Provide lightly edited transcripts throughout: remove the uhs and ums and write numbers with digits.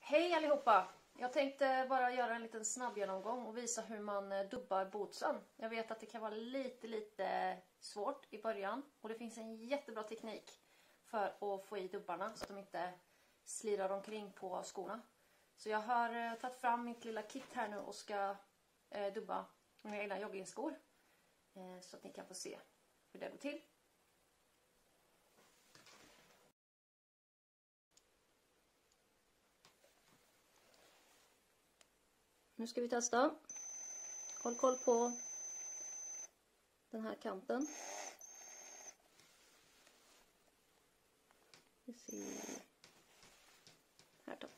Hej allihopa! Jag tänkte bara göra en liten snabb genomgång och visa hur man dubbar bootsen. Jag vet att det kan vara lite svårt i början och det finns en jättebra teknik för att få i dubbarna så att de inte slirar omkring på skorna. Så jag har tagit fram mitt lilla kit här nu och ska dubba mina egna joggingskor så att ni kan få se hur det går till. Nu ska vi testa. Håll koll på den här kanten. Vi ser här då.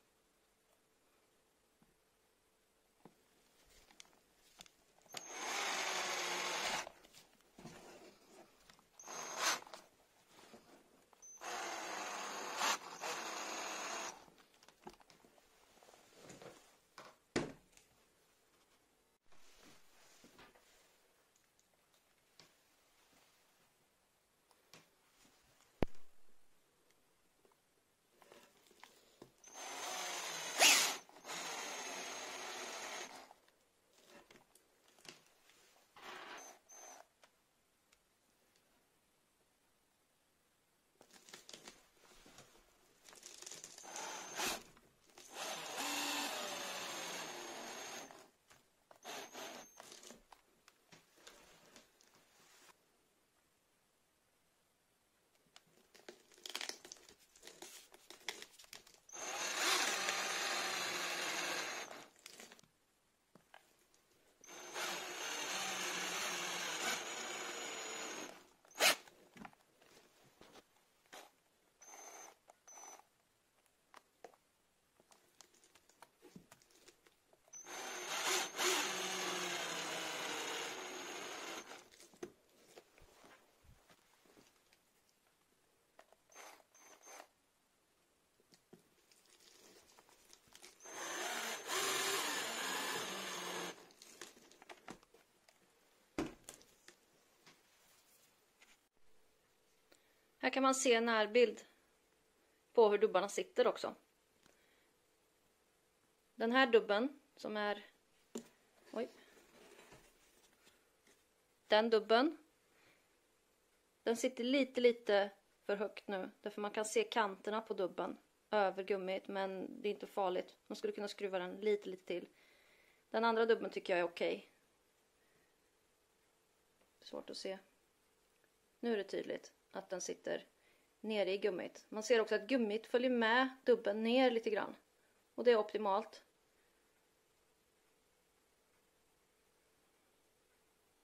Här kan man se en närbild på hur dubbarna sitter också. Den här dubben som är... Den dubben. Den sitter lite för högt nu. Därför man kan se kanterna på dubben över gummit. Men det är inte farligt. Man skulle kunna skruva den lite till. Den andra dubben tycker jag är okej. Svårt att se. Nu är det tydligt att den sitter nere i gummit. Man ser också att gummit följer med dubben ner lite grann. Och det är optimalt.